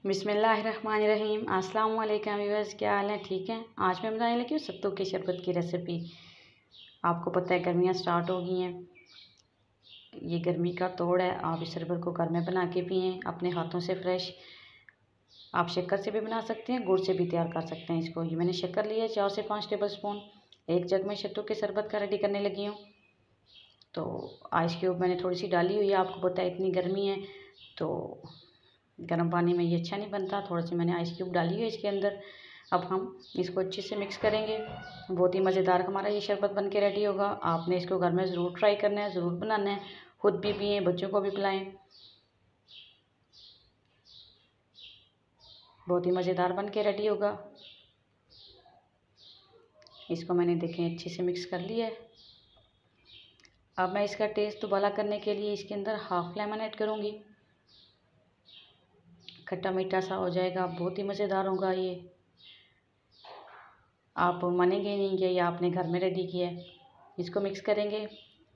बिस्मिल्लाहिर्रहमानिर्रहीम। अस्सलाम वालेकुम व्यूअर्स, क्या हाल है? ठीक है। आज मैं बनाने लगी हूँ सत्तू के शरबत की रेसिपी। आपको पता है गर्मियाँ स्टार्ट हो गई हैं, ये गर्मी का तोड़ है। आप इस शरबत को घर में बना के पिएँ अपने हाथों से फ्रेश। आप शक्कर से भी बना सकते हैं, गुड़ से भी तैयार कर सकते हैं इसको। ये मैंने शक्कर लिया है 4 से 5 टेबल स्पून। एक जग में सत्तू के शरबत का रेडी करने लगी हूँ। तो आइस क्यूब मैंने थोड़ी सी डाली हुई है। आपको पता है इतनी गर्मी है तो गर्म पानी में ये अच्छा नहीं बनता। थोड़ा सी मैंने आइस क्यूब डाली है इसके अंदर। अब हम इसको अच्छे से मिक्स करेंगे। बहुत ही मज़ेदार हमारा ये शरबत बन के रेडी होगा। आपने इसको घर में ज़रूर ट्राई करना है, ज़रूर बनाना है। खुद भी पिएँ, बच्चों को भी पिलाएं। बहुत ही मज़ेदार बन के रेडी होगा। इसको मैंने देखें अच्छे से मिक्स कर लिया है। अब मैं इसका टेस्ट दोबारा करने के लिए इसके अंदर हाफ़ लेमन ऐड करूँगी। खट्टा मीठा सा हो जाएगा, बहुत ही मज़ेदार होगा ये। आप मानेंगे नहीं कि ये आपने घर में रेडी किया है। इसको मिक्स करेंगे।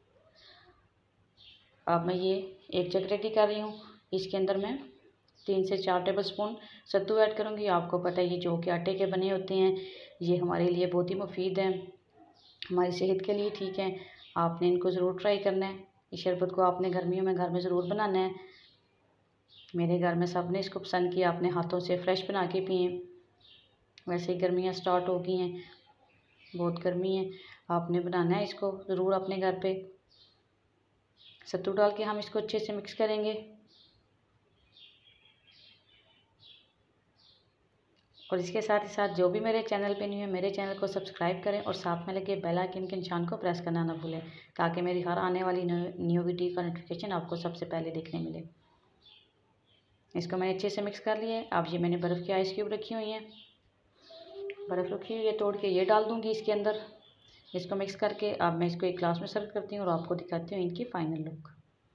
अब मैं ये एक जग रेडी कर रही हूँ। इसके अंदर मैं 3 से 4 टेबल स्पून सत्तू ऐड करूँगी। आपको पता है ये जौ के आटे के बने होते हैं, ये हमारे लिए बहुत ही मुफीद हैं, हमारी सेहत के लिए ठीक है। आपने इनको ज़रूर ट्राई करना है। इस शरबत को आपने गर्मियों में घर में ज़रूर बनाना है। मेरे घर में सब ने इसको पसंद किया, अपने हाथों से फ्रेश बना के पिए। वैसे ही गर्मियाँ स्टार्ट हो गई हैं, बहुत गर्मी है। आपने बनाना है इसको ज़रूर अपने घर पे। सत्तू डाल के हम इसको अच्छे से मिक्स करेंगे और इसके साथ ही साथ जो भी मेरे चैनल पे न्यू है, मेरे चैनल को सब्सक्राइब करें और साथ में लगे बेल आइकन के निशान को प्रेस करना ना भूलें, ताकि मेरी हर आने वाली न्यू वीडियो का नोटिफिकेशन आपको सबसे पहले देखने मिले। इसको मैंने अच्छे से मिक्स कर लिया है। अब ये मैंने बर्फ़ की आइस क्यूब रखी हुई हैं, बर्फ़ रखी हुई है, तोड़ के ये डाल दूँगी इसके अंदर। इसको मिक्स करके अब मैं इसको एक ग्लास में सर्व करती हूँ और आपको दिखाती हूँ इनकी फ़ाइनल लुक।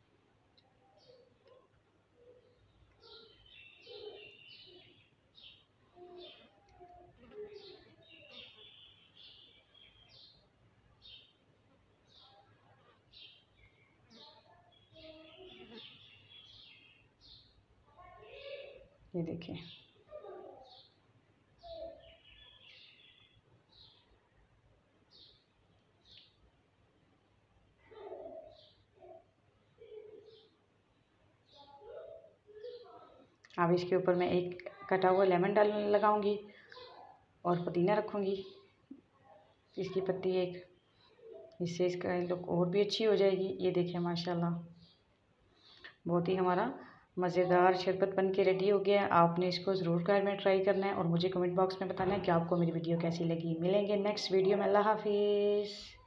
ये देखिए, अब इसके ऊपर मैं एक कटा हुआ लेमन लगाऊंगी और पुदीना रखूँगी, इसकी पत्ती एक। इससे इसका लुक और भी अच्छी हो जाएगी। ये देखिए माशाल्लाह, बहुत ही हमारा मज़ेदार शरबत बन के रेडी हो गया है। आपने इसको ज़रूर घर में ट्राई करना है और मुझे कमेंट बॉक्स में बताना है कि आपको मेरी वीडियो कैसी लगी। मिलेंगे नेक्स्ट वीडियो में। अल्लाह हाफिज़।